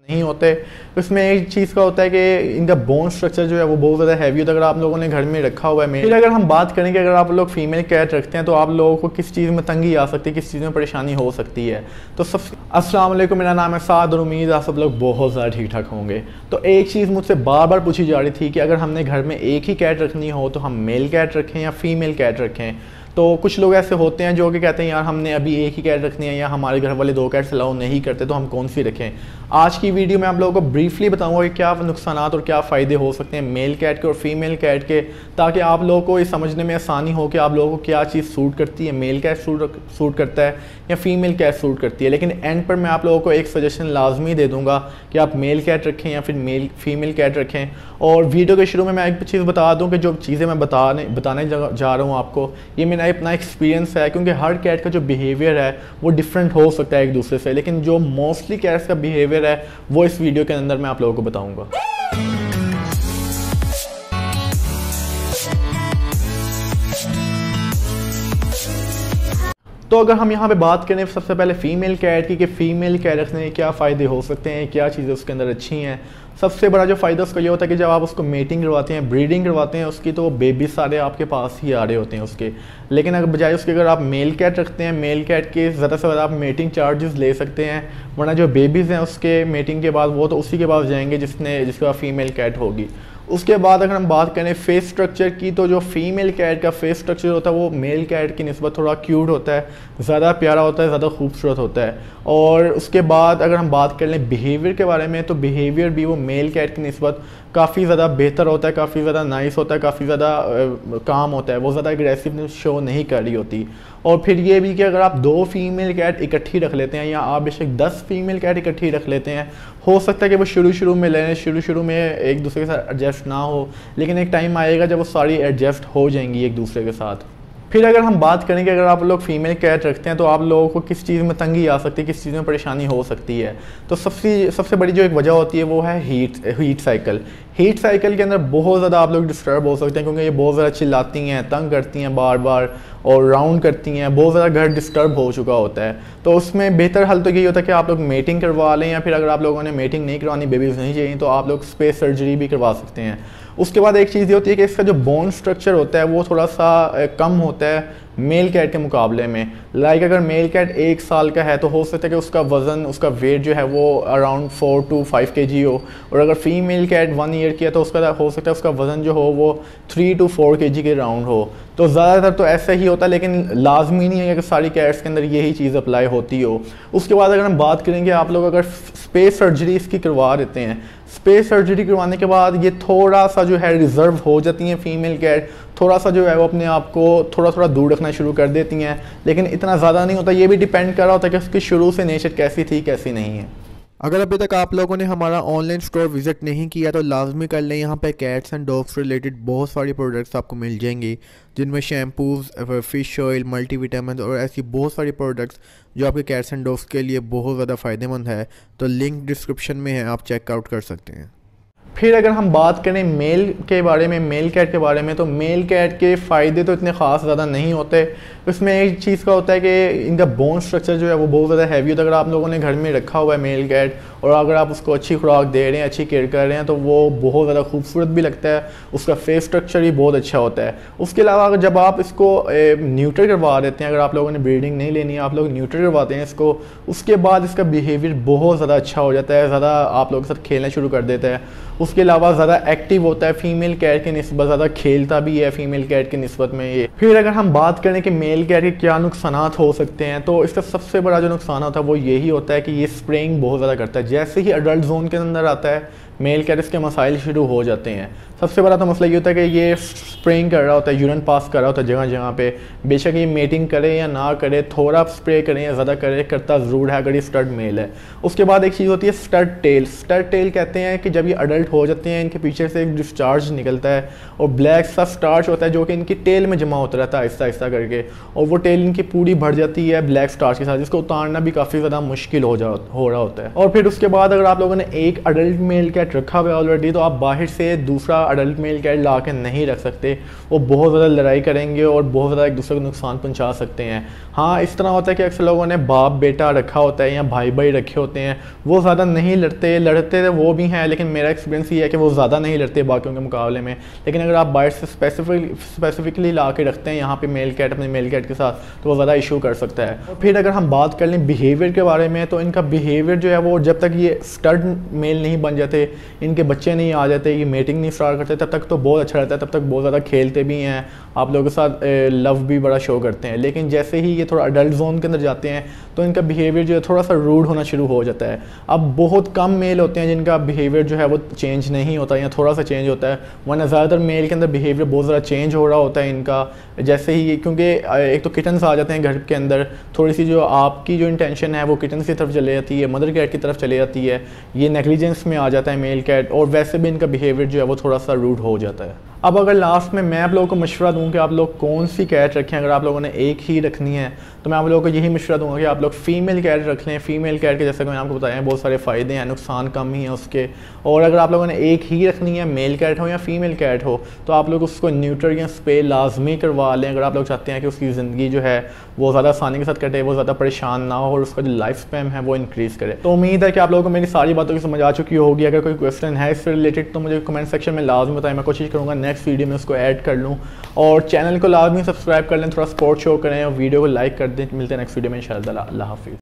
नहीं होते। इसमें एक चीज़ का होता है कि इनका बोन स्ट्रक्चर जो है वो बहुत ज़्यादा हैवी होता है अगर आप लोगों ने घर में रखा हुआ है। फिर अगर हम बात करें कि अगर आप लोग फीमेल कैट रखते हैं तो आप लोगों को किस चीज़ में तंगी आ सकती है, किस चीज़ में परेशानी हो सकती है। तो अस्सलाम वालेकुम, मेरा नाम है साद और उम्मीद आप सब लोग बहुत ज़्यादा ठीक ठाक होंगे। तो एक चीज़ मुझसे बार बार पूछी जा रही थी कि अगर हमने घर में एक ही कैट रखनी हो तो हम मेल कैट रखें या फीमेल कैट रखें। तो कुछ लोग ऐसे होते हैं जो कि कहते हैं यार हमने अभी एक ही कैट रखनी है या हमारे घर वाले 2 कैट्स अलाउ नहीं करते तो हम कौन सी रखें। आज की वीडियो में आप लोगों को ब्रीफली बताऊंगा कि क्या नुकसान और क्या फ़ायदे हो सकते हैं मेल कैट के और फीमेल कैट के, ताकि आप लोगों को ये समझने में आसानी हो कि आप लोगों को क्या चीज़ सूट करती है, मेल कैट सूट करता है या फीमेल कैट सूट करती है। लेकिन एंड पर मैं आप लोगों को एक सजेशन लाजमी दे दूँगा कि आप मेल कैट रखें या फिर फीमेल कैट रखें। और वीडियो के शुरू में मैं एक चीज़ बता दूँ कि जो चीज़ें मैं बताने जा रहा हूँ आपको, ये मेरा अपना एक्सपीरियंस है, क्योंकि हर कैट का जो बिहेवियर है वो डिफरेंट हो सकता है एक दूसरे से। लेकिन जो मोस्टली कैट्स का बिहेवियर है वो इस वीडियो के अंदर मैं आप लोगों को बताऊंगा। तो अगर हम यहाँ पे बात करें सबसे पहले फ़ीमेल कैट की कि फ़ीमेल कैट रखने के क्या फ़ायदे हो सकते हैं, क्या चीज़ें उसके अंदर अच्छी हैं। सबसे बड़ा जो फ़ायदा उसका ये होता है कि जब आप उसको मेटिंग करवाते हैं, ब्रीडिंग करवाते हैं उसकी, तो बेबी सारे आपके पास ही आ रहे होते हैं उसके। लेकिन अगर बजाय उसके अगर आप मेल कैट रखते हैं, मेल कैट के ज़्यादा से ज़्यादा आप मेटिंग चार्जेस ले सकते हैं, वरना जो बेबीज़ हैं उसके मेटिंग के बाद वो तो उसी के पास जाएंगे जिसके पास फ़ीमेल कैट होगी। उसके बाद अगर हम बात करें फेस स्ट्रक्चर की, तो जो फीमेल कैट का फेस स्ट्रक्चर होता है वो मेल कैट की निस्बत थोड़ा क्यूट होता है, ज़्यादा प्यारा होता है, ज़्यादा खूबसूरत होता है। और उसके बाद अगर हम बात कर लें बिहेवियर के बारे में, तो बिहेवियर भी वो मेल कैट की निस्बत काफ़ी ज़्यादा बेहतर होता है, काफ़ी ज़्यादा नाइस होता है, काफ़ी ज़्यादा काम होता है, वो ज़्यादा एग्रेसिव शो नहीं कर रही होती। और फिर ये भी कि अगर आप 2 फीमेल कैट इकट्ठी रख लेते हैं या आप बेशक 10 फीमेल कैट इकट्ठी रख लेते हैं, हो सकता है कि वो शुरू में लें, शुरू में एक दूसरे के साथ एडजस्ट ना हो, लेकिन एक टाइम आएगा जब वो सारी एडजस्ट हो जाएंगी एक दूसरे के साथ। फिर अगर हम बात करें कि अगर आप लोग फीमेल कैट रखते हैं तो आप लोगों को किस चीज़ में तंगी आ सकती है, किस चीज़ में परेशानी हो सकती है। तो सबसे बड़ी जो एक वजह होती है वो है हीट साइकिल। हीट साइकिल के अंदर बहुत ज़्यादा आप लोग डिस्टर्ब हो सकते हैं, क्योंकि ये बहुत ज़्यादा चिल्लाती हैं, तंग करती हैं बार बार और राउंड करती हैं, बहुत ज़्यादा घर डिस्टर्ब हो चुका होता है। तो उसमें बेहतर हल तो यही होता है कि आप लोग मेटिंग करवा लें, या फिर अगर आप लोगों ने मेटिंग नहीं करवानी, बेबीज़ नहीं चाहिए, तो आप लोग स्पेस सर्जरी भी करवा सकते हैं। उसके बाद एक चीज़ ये होती है कि इसका जो बोन स्ट्रक्चर होता है वो थोड़ा सा कम होता है मेल कैट के मुकाबले में। लाइक अगर मेल कैट 1 साल का है तो हो सकता है कि उसका वज़न, उसका वेट जो है वो अराउंड 4 to 5 kg हो, और अगर फीमेल कैट 1 ईयर की है तो उसका हो सकता है उसका वज़न जो हो वो 3 to 4 kg के राउंड हो। तो ज़्यादातर तो ऐसा ही होता है, लेकिन लाजमी नहीं है कि सारी कैट्स के अंदर यही चीज़ अप्लाई होती हो। उसके बाद अगर हम बात करेंगे, आप लोग अगर स्पेस सर्जरी इसकी करवा देते हैं, स्पेस सर्जरी करवाने के बाद ये थोड़ा सा जो है रिज़र्व हो जाती हैं फीमेल कैट, थोड़ा सा जो है वो अपने आप को थोड़ा दूर रखना शुरू कर देती हैं, लेकिन इतना ज़्यादा नहीं होता। ये भी डिपेंड कर रहा होता है कि उसकी शुरू से नेचर कैसी थी कैसी नहीं है। अगर अभी तक आप लोगों ने हमारा ऑनलाइन स्टोर विज़िट नहीं किया तो लाजमी कर लें। यहाँ पे कैट्स एंड डॉग्स रिलेटेड बहुत सारी प्रोडक्ट्स आपको मिल जाएंगी, जिनमें शैम्पूज़, फ़िश ऑयल, मल्टीविटामिन और ऐसी बहुत सारी प्रोडक्ट्स जो आपके कैट्स एंड डॉग्स के लिए बहुत ज़्यादा फ़ायदेमंद है। तो लिंक डिस्क्रिप्शन में है, आप चेकआउट कर सकते हैं। फिर अगर हम बात करें मेल के बारे में, मेल कैट के बारे में, तो मेल कैट के फ़ायदे तो इतने ख़ास ज़्यादा नहीं होते। इसमें एक चीज़ का होता है कि इनका बोन स्ट्रक्चर जो है वो बहुत ज़्यादा हैवी होता है अगर आप लोगों ने घर में रखा हुआ है मेल कैट, और अगर आप उसको अच्छी खुराक दे रहे हैं, अच्छी केयर कर रहे हैं, तो वो बहुत ज़्यादा खूबसूरत भी लगता है, उसका फेस स्ट्रक्चर भी बहुत अच्छा होता है। उसके अलावा अगर जब आप इसको न्यूटर करवा देते हैं, अगर आप लोगों ने ब्रीडिंग नहीं लेनी है, आप लोग न्यूटर करवाते हैं इसको, उसके बाद इसका बिहेवियर बहुत ज़्यादा अच्छा हो जाता है, ज़्यादा आप लोगों के साथ खेलना शुरू कर देता है। उसके अलावा ज़्यादा एक्टिव होता है, फीमेल कैट की निस्बत ज़्यादा खेलता भी है फीमेल कैट की निस्बत में ये। फिर अगर हम बात करें कि मेल कैट के क्या नुकसान हो सकते हैं, तो इसका सबसे बड़ा जो नुकसान होता है वो यही होता है कि ये स्प्रेइंग बहुत ज़्यादा करता है। जैसे ही अडल्ट जोन के अंदर आता है मेल कैट, इसके मसाइल शुरू हो जाते हैं। सबसे बड़ा तो मसला ये होता है कि ये स्प्रेइंग कर रहा होता है, यूरिन पास कर रहा होता है जगह जगह पे। बेशक ये मेटिंग करे या ना करे, थोड़ा स्प्रे करें या ज़्यादा करे, करता ज़रूर है अगर ये स्टड मेल है। उसके बाद एक चीज़ होती है स्टड टेल। स्टड टेल कहते हैं कि जब ये अडल्ट हो जाते हैं, इनके पीछे से एक डिस्चार्ज निकलता है और ब्लैक सा स्टार्च होता है जो कि इनकी टेल में जमा होता रहता है आहिस्ता आहिस्ता करके, और वो टेल इनकी पूरी भर जाती है ब्लैक स्टार्च के साथ, जिसको उतारना भी काफ़ी ज़्यादा मुश्किल हो रहा होता है। और फिर उसके बाद अगर आप लोगों ने एक अडल्ट मेल कैट रखा हुआ है ऑलरेडी, तो आप बाहर से दूसरा अडल्ट मेल कैट ला के नहीं रख सकते, वो बहुत ज़्यादा लड़ाई करेंगे और बहुत ज़्यादा एक दूसरे को नुकसान पहुँचा सकते हैं। हाँ, इस तरह होता है कि अक्सर लोगों ने बाप बेटा रखा होता है या भाई भाई रखे होते हैं, वो ज़्यादा नहीं लड़ते तो वो भी हैं, लेकिन मेरा एक्सपीरियंस ये है कि वो ज़्यादा नहीं लड़ते बाकियों के मुकाबले में। लेकिन अगर आप बाहर से स्पेसिफिकली ला के रखते हैं यहाँ पे मेल कैट अपने मेल कैट के साथ, तो वो ज़्यादा इशू कर सकता है। और फिर अगर हम बात कर लें बिहेवियर के बारे में, तो इनका बिहेवियर जो है वो जब तक ये स्टड मेल नहीं बन जाते, इनके बच्चे नहीं आ जाते, ये मेटिंग नहीं स्टार्ट करते, तब तक तो बहुत अच्छा रहता है, तब तक बहुत ज़्यादा खेलते भी हैं, आप लोगों के साथ लव भी बड़ा शो करते हैं। लेकिन जैसे ही ये थोड़ा अडल्ट जोन के अंदर जाते हैं तो इनका बिहेवियर जो है थोड़ा सा रूड होना शुरू हो जाता है। अब बहुत कम मेल होते हैं जिनका बिहेवियर जो है वो चेंज नहीं होता या थोड़ा सा चेंज होता है, वरना ज़्यादातर मेल के अंदर बिहेवियर बहुत ज़्यादा चेंज हो रहा होता है इनका। जैसे ही, क्योंकि एक तो किटन्स आ जाते हैं घर के अंदर, थोड़ी सी जो आपकी जो इंटेंशन है वो किटन्स की तरफ चले जाती है, मदर कैट की तरफ चले जाती है, ये नेग्लिजेंस में आ जाता है मेल कैट, और वैसे भी इनका बिहेवियर जो है वो थोड़ा सा रूड हो जाता है। अब अगर लास्ट में मैं आप लोगों को मशवरा दूं कि आप लोग कौन सी कैट रखें, अगर आप लोगों ने एक ही रखनी है तो मैं आप लोगों को यही मशवरा दूंगा कि आप लोग फीमेल कैट रख लें। फीमेल कैट के जैसे कि मैंने आपको बताया बहुत सारे फ़ायदे हैं, नुकसान कम ही है उसके। और अगर आप लोगों ने एक ही रखनी है, मेल कैट हो या फीमेल कैट हो, तो आप लोग उसको न्यूटर या स्पे लाजमी करवा लें अगर आप लोग चाहते हैं कि उसकी ज़िंदगी जो है वो ज़्यादा आसानी के साथ कटे, वो ज़्यादा परेशान ना हो और उसका जो लाइफ स्पैन है वो इंक्रीज़ करे। तो उम्मीद है कि आप लोगों को मेरी सारी बातों की समझ आ चुकी होगी। अगर कोई क्वेश्चन है इससे रिलेटेड तो मुझे कमेंट सेक्शन में लाजमी बताएं, मैं कोशिश करूँगा नेक्स्ट वीडियो में उसको ऐड कर लूँ। और चैनल को लाजमी सब्सक्राइब कर लें, थोड़ा सपोर्ट शो करें और वीडियो को लाइक कर दें। मिलते हैं नेक्स्ट वीडियो में इंशाअल्लाह। अल्लाह हाफिज़।